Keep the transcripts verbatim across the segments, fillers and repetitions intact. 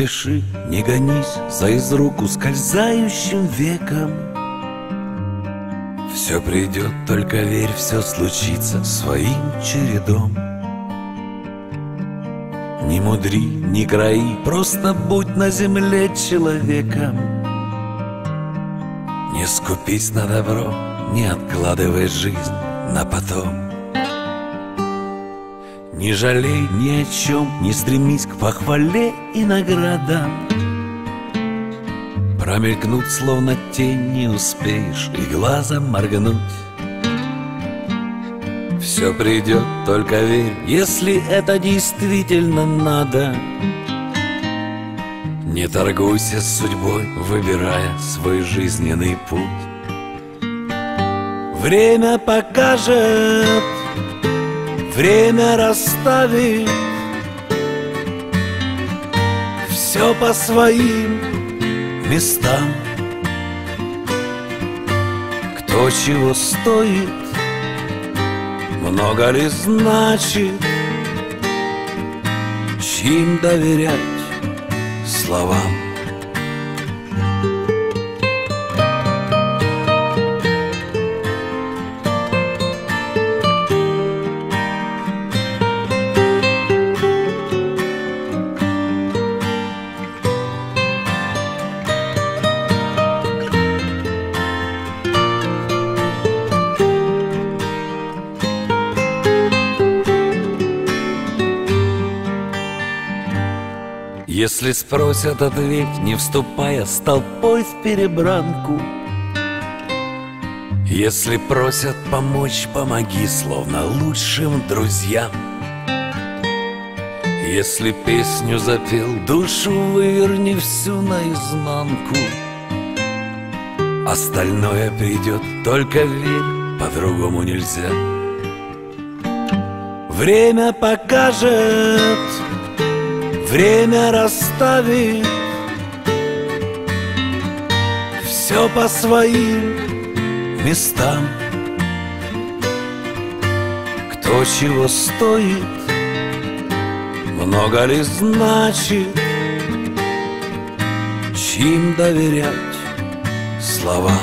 спеши, не гонись за из рук ускользающим веком. Все придет, только верь, все случится своим чередом. Не мудри, не краи, просто будь на земле человеком. Не скупись на добро, не откладывай жизнь на потом. Не жалей ни о чем, не стремись к похвале и наградам. Промелькнуть, словно тень, не успеешь и глазом моргнуть. Все придет, только верь, если это действительно надо. Не торгуйся с судьбой, выбирая свой жизненный путь. Время покажет, время расставит все по своим местам. Кто чего стоит, много ли значит, чьим доверять словам. Если спросят, ответь, не вступая с толпой в перебранку. Если просят помочь, помоги, словно лучшим друзьям. Если песню запел, душу выверни всю наизнанку. Остальное придет, только верь, по-другому нельзя. Время покажет, время расставит все по своим местам. Кто чего стоит, много ли значит, чьим доверять словам.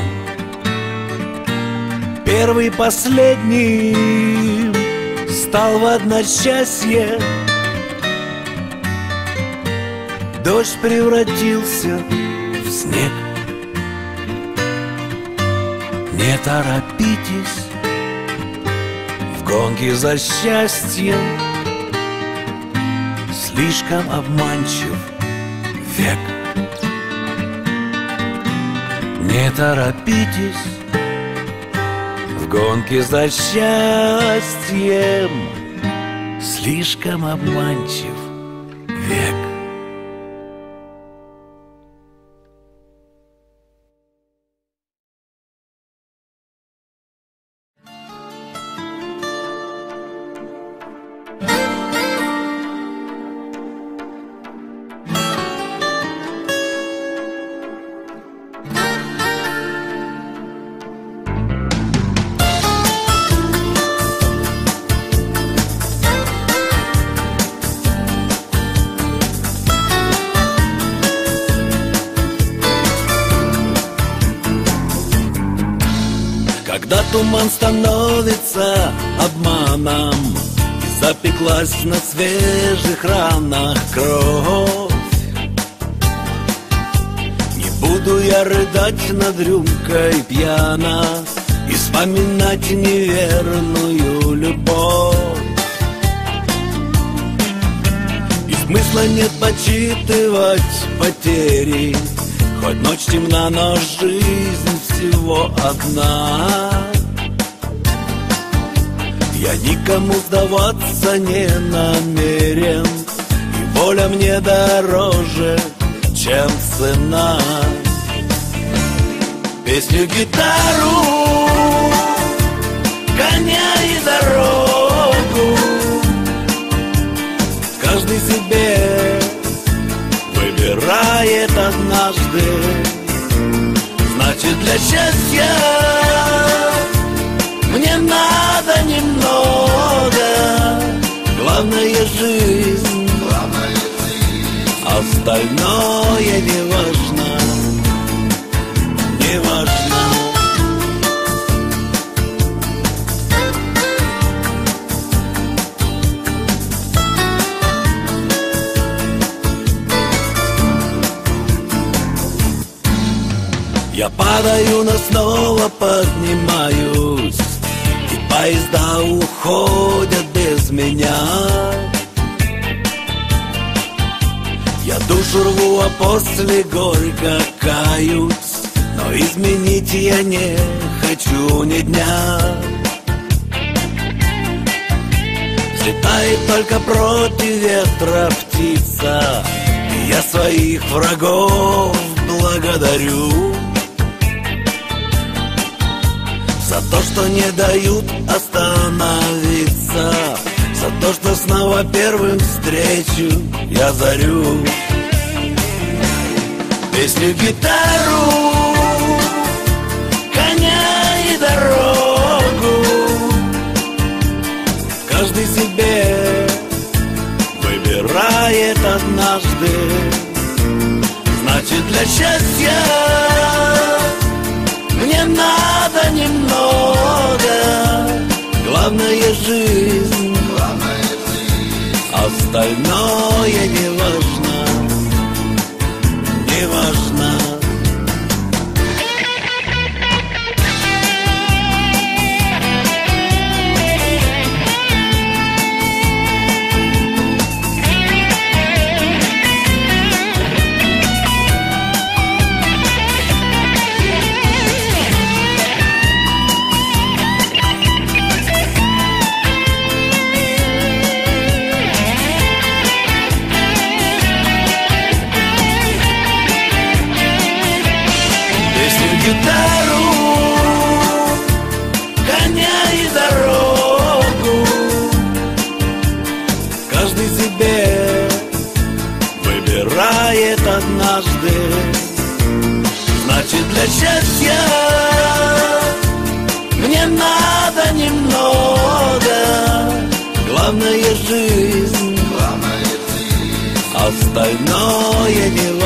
Первый, последний стал в одночасье. Дождь превратился в снег. Не торопитесь в гонке за счастьем, слишком обманчив век. Не торопитесь в гонке за счастьем, слишком обманчив век. Когда туман становится обманом и запеклась на свежих ранах кровь, не буду я рыдать над рюмкой пьяно и вспоминать неверную любовь. И смысла нет подсчитывать потери, хоть ночь темна, но жизнь всего одна. Я никому сдаваться не намерен, и воля мне дороже, чем цена. Песню, гитару, коня и дорогу каждый себе выбирает однажды. Значит, для счастья мне надо немного, главное жизнь, главное жизнь. остальное не важно, не важно. Я падаю, но снова поднимаюсь, и поезда уходят без меня. Я душу рву, а после горько каюсь, но изменить я не хочу ни дня. Взлетает только против ветра птица, и я своих врагов благодарю за то, что не дают остановиться, за то, что снова первым встречу я зарю. Песню, гитару, коня и дорогу каждый себе выбирает однажды. Значит, для счастья мне надо немного, главное жизнь, остальное не важно, не важно. Гитару, коня и дорогу каждый себе выбирает однажды. Значит, для счастья мне надо немного, главное жизнь, остальное не важно.